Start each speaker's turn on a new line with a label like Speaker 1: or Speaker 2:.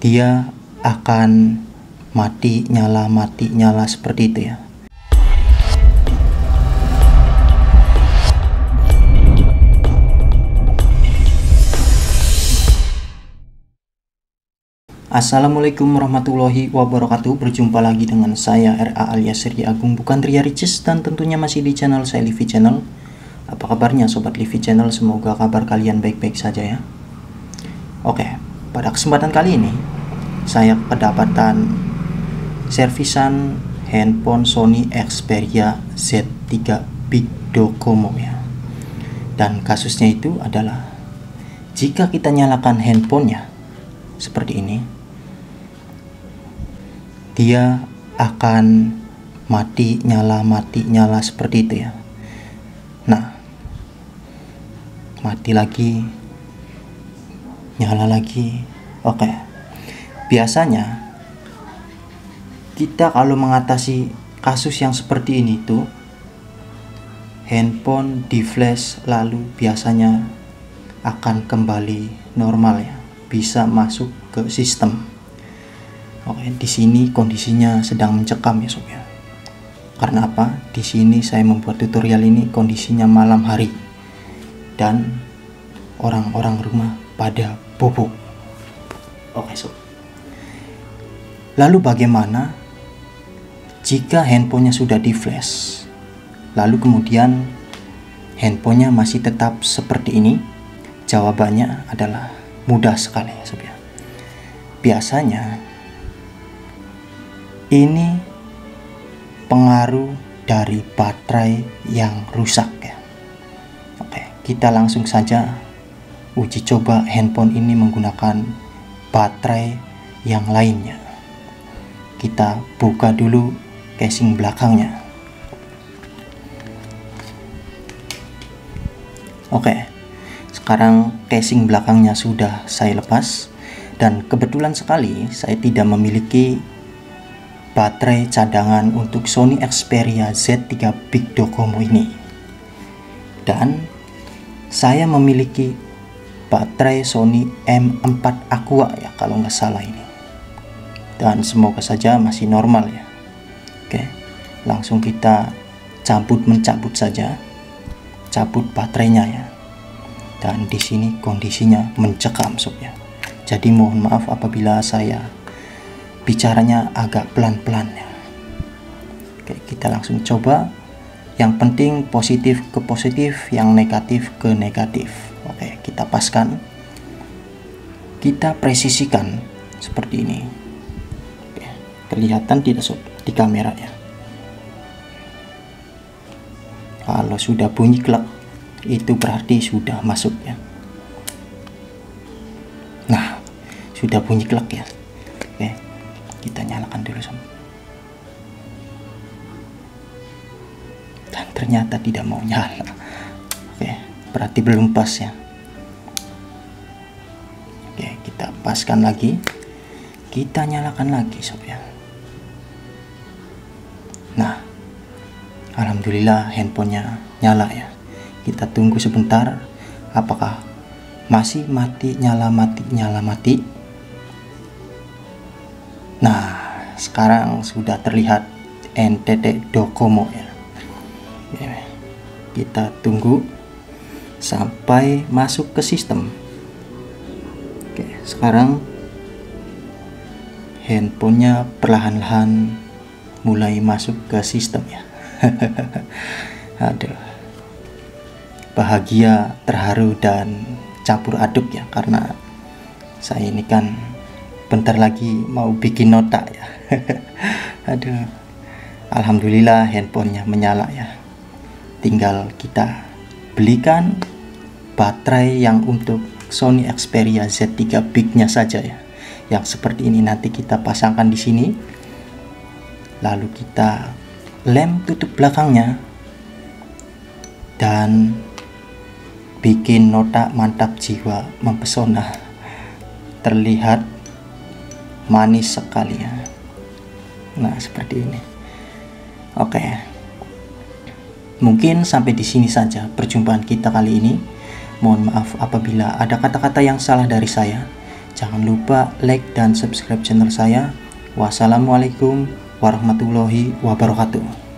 Speaker 1: dia akan mati nyala seperti itu ya. Assalamualaikum warahmatullahi wabarakatuh. Berjumpa lagi dengan saya RA alias Ria Agung, bukan Ria Ricis, dan tentunya masih di channel saya, Livi Channel. Apa kabarnya sobat Livi Channel? Semoga kabar kalian baik-baik saja ya. Oke, pada kesempatan kali ini saya kedapatan servisan handphone Sony Xperia Z3 Big Docomo ya. Dan kasusnya itu adalah jika kita nyalakan handphonenya seperti ini, dia akan mati nyala seperti itu ya. Nah, mati lagi, nyala lagi. Oke, biasanya kita kalau mengatasi kasus yang seperti ini tuh, handphone di flash lalu biasanya akan kembali normal ya, bisa masuk ke sistem. Oke, di sini kondisinya sedang mencekam ya sob ya. Karena apa? Di sini saya membuat tutorial ini kondisinya malam hari dan orang-orang rumah pada bobo. Oke sob. Lalu bagaimana jika handphonenya sudah di flash, lalu kemudian handphonenya masih tetap seperti ini? Jawabannya adalah mudah sekali ya sob ya. Biasanya ini pengaruh dari baterai yang rusak ya. Oke, kita langsung saja uji coba handphone ini menggunakan baterai yang lainnya. Kita buka dulu casing belakangnya. Oke, sekarang casing belakangnya sudah saya lepas, dan kebetulan sekali saya tidak memiliki baterai cadangan untuk Sony Xperia Z3 Big Docomo ini, dan saya memiliki baterai Sony M4 Aqua ya kalau nggak salah ini, dan semoga saja masih normal ya. Oke, langsung kita mencabut saja, cabut baterainya ya. Dan di sini kondisinya mencekam sob ya. Jadi mohon maaf apabila saya bicaranya agak pelan-pelan ya. Oke, kita langsung coba. Yang penting positif ke positif, yang negatif ke negatif. Oke, kita paskan, kita presisikan seperti ini. Oke, kelihatan tidak sob di kamera ya? Kalau sudah bunyi klek, itu berarti sudah masuk ya. Nah, sudah bunyi klek ya. Oke, kita nyalakan dulu sob. Dan ternyata tidak mau nyala. Oke, berarti belum pas ya. Oke, kita paskan lagi, kita nyalakan lagi sob ya. Nah, alhamdulillah handphonenya nyala ya. Kita tunggu sebentar, apakah masih mati nyala mati. Nah, sekarang sudah terlihat NTT Docomo ya. Kita tunggu sampai masuk ke sistem. Oke, sekarang handphonenya perlahan-lahan mulai masuk ke sistem ya. Aduh, bahagia, terharu, dan campur aduk ya, karena saya ini kan bentar lagi mau bikin nota ya. Aduh, alhamdulillah handphonenya menyala ya. Tinggal kita belikan baterai yang untuk Sony Xperia Z3 Big-nya saja ya, yang seperti ini. Nanti kita pasangkan di sini, lalu kita lem tutup belakangnya dan bikin nota mantap jiwa mempesona. Terlihat manis sekali ya. Nah, seperti ini. Oke, mungkin sampai di sini saja perjumpaan kita kali ini. Mohon maaf apabila ada kata-kata yang salah dari saya. Jangan lupa like dan subscribe channel saya. Wassalamualaikum warahmatullahi wabarakatuh.